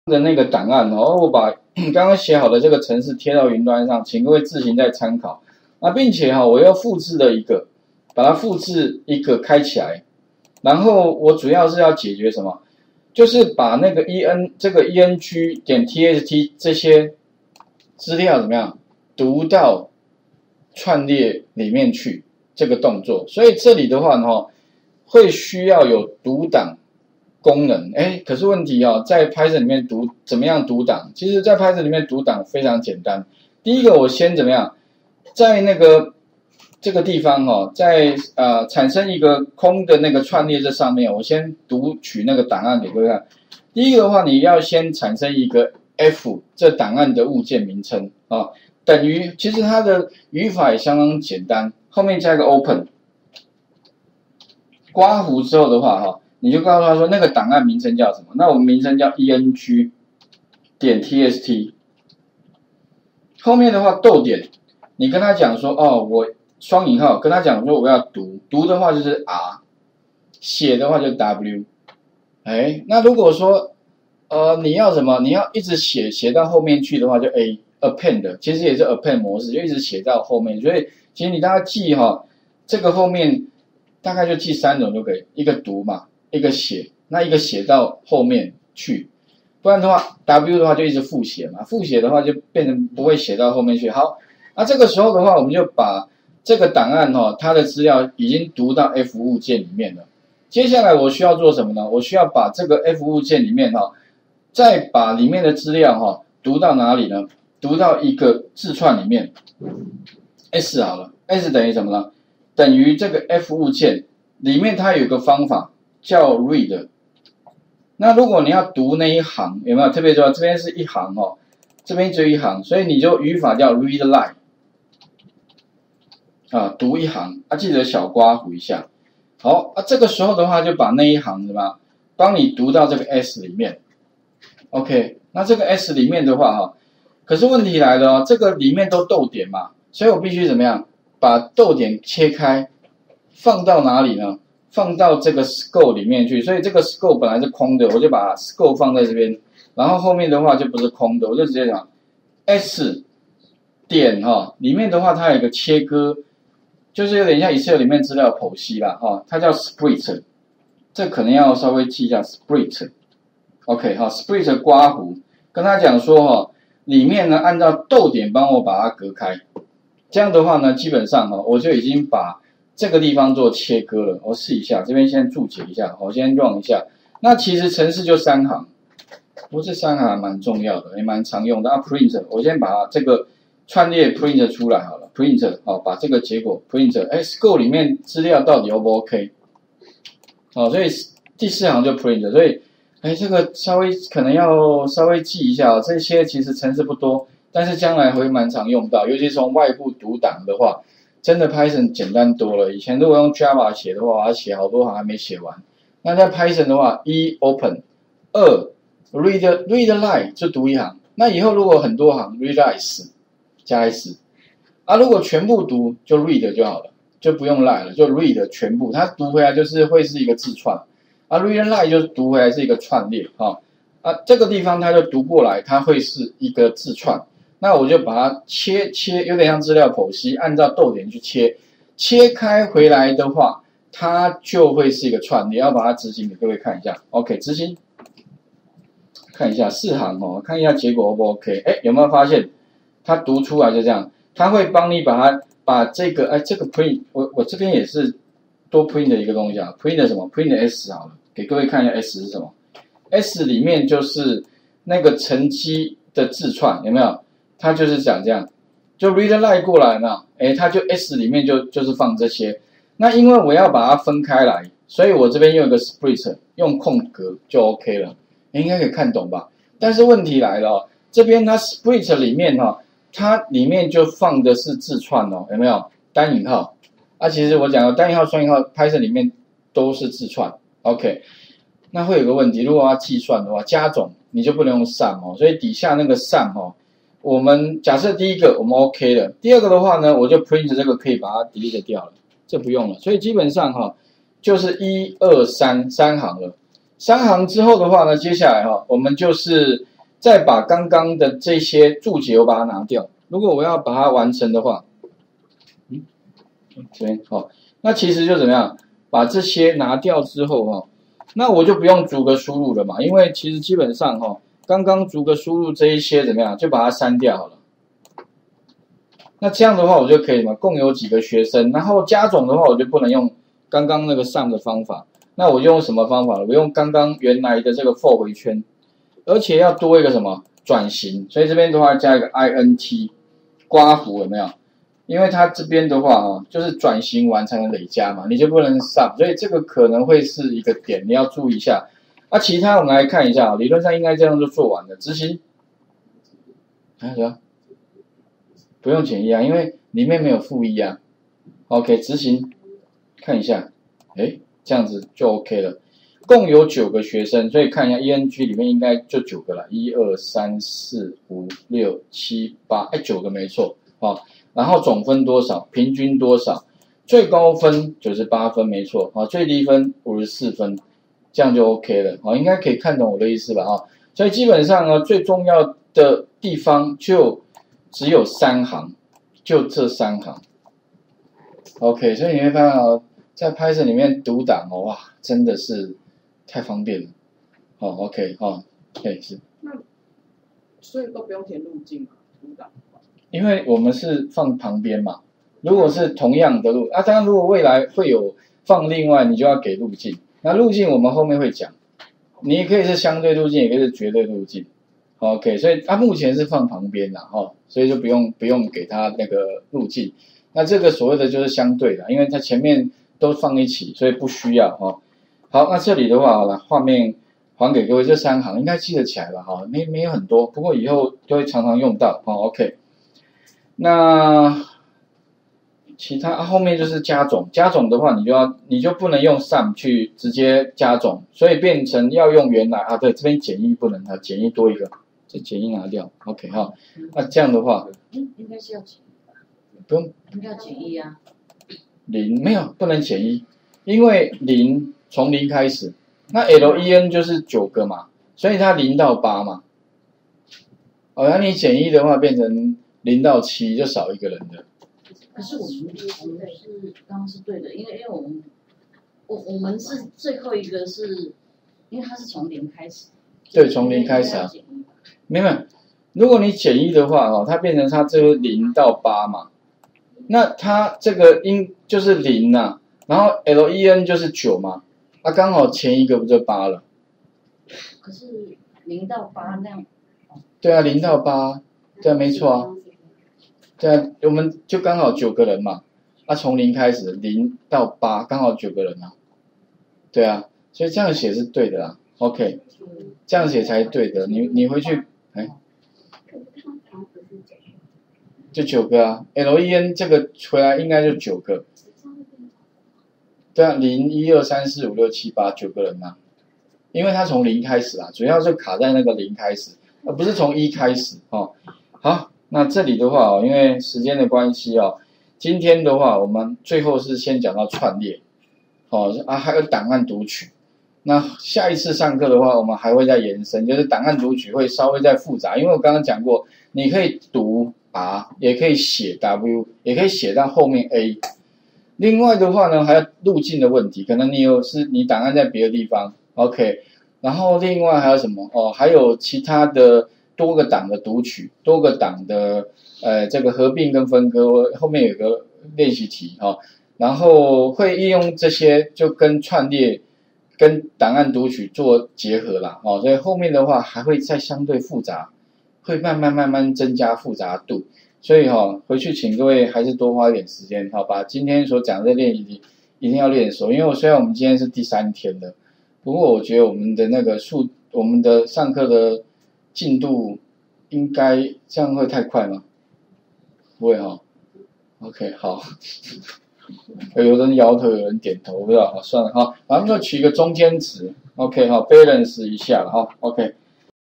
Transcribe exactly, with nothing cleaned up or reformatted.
的那个档案哦，我把刚刚写好的这个程式贴到云端上，请各位自行再参考。那并且哈，我要复制的一个，把它复制一个开起来，然后我主要是要解决什么？就是把那个 en 这个 eng 点 txt 这些资料怎么样读到串列里面去这个动作。所以这里的话呢，会需要有读档功能。哎，可是问题哦，在 Python 里面读怎么样读档？其实，在 Python 里面读档非常简单。第一个，我先怎么样，在那个这个地方哦，在呃产生一个空的那个串列这上面，我先读取那个档案给各位看。第一个的话，你要先产生一个 f 这档案的物件名称啊、哦，等于其实它的语法也相当简单，后面加一个 open， 刮胡之后的话哈、哦，你就告诉他说那个档案名称叫什么？那我们名称叫 eng 点 txt， 后面的话逗点，你跟他讲说哦，我双引号跟他讲说我要读，读的话就是 r， 写的话就 w。哎，那如果说呃你要什么，你要一直写写到后面去的话，就 a append， 其实也是 append 模式，就一直写到后面。所以其实你大家记哈、哦，这个后面大概就记三种就可以，一个读嘛，一个写，那一个写到后面去，不然的话 w 的话就一直复写嘛，复写的话就变成不会写到后面去。好，那这个时候的话，我们就把这个档案哈、哦，它的资料已经读到 F 物件里面了。接下来我需要做什么呢？我需要把这个 F 物件里面哈、哦，再把里面的资料哈、哦、读到哪里呢？读到一个字串里面 ，S 好了 ，S 等于什么呢？等于这个 F 物件里面它有一个方法叫 read。那如果你要读那一行，有没有特别说这边是一行哦，这边只有一行，所以你就语法叫 read line 啊，读一行啊，记得小刮胡一下。好啊，这个时候的话就把那一行什么，帮你读到这个 S 里面。OK， 那这个 S 里面的话哈，可是问题来了哦，这个里面都逗点嘛，所以我必须怎么样，把逗点切开，放到哪里呢？放到这个 scope 里面去。所以这个 scope 本来是空的，我就把 scope 放在这边，然后后面的话就不是空的，我就直接讲 S 点哈，里面的话它有一个切割。就是有点像 Excel 里面资料剖析啦，哈，它叫 split， 这可能要稍微记一下 split。OK， 哈 ，split 刮胡，跟他讲说哈，里面呢按照逗点帮我把它隔开，这样的话呢，基本上哈，我就已经把这个地方做切割了。我试一下，这边先注解一下，我先 run 一下。那其实程式就三行，不过这三行还蛮重要的，也蛮常用的。啊 ，print， 我先把这个串列 print 出来好了。print 好，把这个结果 print， 哎 ，scope 里面资料到底 O 不 OK？ 好，所以第四行就 print， 所以哎，这个稍微可能要稍微记一下，这些其实程式不多，但是将来会蛮常用到，尤其是从外部读档的话，真的 Python 简单多了。以前如果用 Java 写的话，要写好多行还没写完。那在 Python 的话，一 open， 二 read read line 就读一行，那以后如果很多行 read s 加 s。啊，如果全部读就 read 就好了，就不用 line 了，就 read 全部，它读回来就是会是一个字串，啊 read line 就读回来是一个串列啊，啊这个地方它就读过来，它会是一个字串，那我就把它切切，有点像资料剖析，按照逗点去切，切开回来的话，它就会是一个串列，要把它执行给各位看一下 ，OK 执行，看一下四行哦，看一下结果 O 不 OK？ 哎，有没有发现它读出来就这样？它会帮你把它把这个哎这个 print 我我这边也是多 print 的一个东西啊 print 什么 print s 好了，给各位看一下 s 是什么 s 里面就是那个乘积的字串有没有？它就是讲这样，就 read line 过来呢，哎它就 s 里面就就是放这些。那因为我要把它分开来，所以我这边用一个 split 用空格就 OK 了，应该可以看懂吧？但是问题来了哦，这边它 split 里面哈、哦。它里面就放的是字串哦，有没有单引号？啊，其实我讲的单引号、双引号 ，Python 里面都是字串。OK， 那会有个问题，如果要计算的话，加总你就不能用 sum 哦，所以底下那个 sum 哦，我们假设第一个我们 OK 了，第二个的话呢，我就 print 这个可以把它 delete 掉了，这不用了。所以基本上哈、哦，就是一二三三行了。三行之后的话呢，接下来哈、哦，我们就是再把刚刚的这些注解我把它拿掉。如果我要把它完成的话，嗯，这边哦，那其实就怎么样，把这些拿掉之后哈、哦，那我就不用逐个输入了嘛，因为其实基本上哈、哦，刚刚逐个输入这一些怎么样，就把它删掉好了。那这样的话，我就可以嘛，共有几个学生，然后加总的话，我就不能用刚刚那个上的方法，那我就用什么方法？我用刚刚原来的这个 for 回圈，而且要多一个什么转型，所以这边的话加一个 int 刮符有没有？因为它这边的话啊，就是转型完才能累加嘛，你就不能 sum， 所以这个可能会是一个点，你要注意一下。啊，其他我们来看一下，理论上应该这样就做完了，执行，看什么？不用减一啊，因为里面没有负一啊。OK， 执行，看一下，哎，这样子就 OK 了。共有九个学生，所以看一下 E N G 里面应该就九个了，一二三四五六七八，哎，九个没错哦。然后总分多少？平均多少？最高分九十八分没错啊，最低分五十四分，这样就 OK 了哦，应该可以看懂我的意思吧啊？所以基本上呢，最重要的地方就只有三行，就这三行。OK， 所以你会发现哦，在 Python 里面读档哦，哇，真的是太方便了。哦 ，OK， 哦，对，是。 那所以都不用填路径嘛，读档。 因为我们是放旁边嘛，如果是同样的路啊，当然如果未来会有放另外，你就要给路径。那路径我们后面会讲，你也可以是相对路径，也可以是绝对路径。OK， 所以它、啊、目前是放旁边的哈，所以就不用不用给它那个路径。那这个所谓的就是相对的，因为它前面都放一起，所以不需要哈。好，那这里的话，好了，画面还给各位这三行，应该记得起来了哈，没没有很多，不过以后都会常常用到哈。OK。那其他、啊、后面就是加总，加总的话，你就要你就不能用 sum 去直接加总，所以变成要用原来啊，对，这边减一不能啊，减一多一个，这减一拿掉 ，OK 哈。那这样的话， 应应该是要减一吧？ 不用， 应该要减一啊。 零没有不能减一，因为零从零开始，那 len 就是九个嘛，所以它零到八嘛。哦，那你减一的话变成零到七就少一个人的。 可是我们我们是刚刚是对的，因为因为我们我我们是最后一个是，因为它是从零开始。 对，从零开始啊。没有，如果你减一的话哦，它变成它这个零到八嘛，那它这个因就是零呐、啊，然后 len 就是九嘛，啊刚好前一个不就八了？ 可是零到八那样。 对啊，零到八，对啊，没错啊。对啊，我们就刚好九个人嘛，啊，从零开始，零到八刚好九个人啊，对啊，所以这样写是对的啦 ，OK， 这样写才对的，你你回去，哎，就九个啊 ，len 这个回来应该就九个，对啊，零一二三四五六七八九个人嘛，因为它从零开始啊，主要就卡在那个零开始，而不是从一开始哦，好。那这里的话哦，因为时间的关系哦，今天的话我们最后是先讲到串列，哦啊还有档案读取。那下一次上课的话，我们还会再延伸，就是档案读取会稍微再复杂，因为我刚刚讲过，你可以读 R， 也可以写 W， 也可以写到后面 A。另外的话呢，还有路径的问题，可能你有是你档案在别的地方 ，OK。然后另外还有什么哦？还有其他的。多个档的读取，多个档的呃这个合并跟分割，后面有个练习题哈、哦，然后会应用这些就跟串列、跟档案读取做结合啦哦，所以后面的话还会再相对复杂，会慢慢慢慢增加复杂度，所以哈、哦、回去请各位还是多花一点时间，好把今天所讲的练习题一定要练熟，因为我虽然我们今天是第三天了，不过我觉得我们的那个数，我们的上课的进度应该这样会太快吗？不会哈、哦。OK， 好。有人摇头，有人点头，不知道，好算了哈。然后就取一个中间值 ，OK 哈 ，balance 一下了哈 ，OK。